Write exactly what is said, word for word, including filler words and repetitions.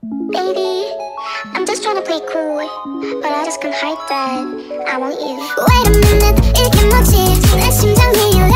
Baby, I'm just trying to play cool, but I just can't hide that I want you. Wait a minute, 이게 뭐지? 내 심장이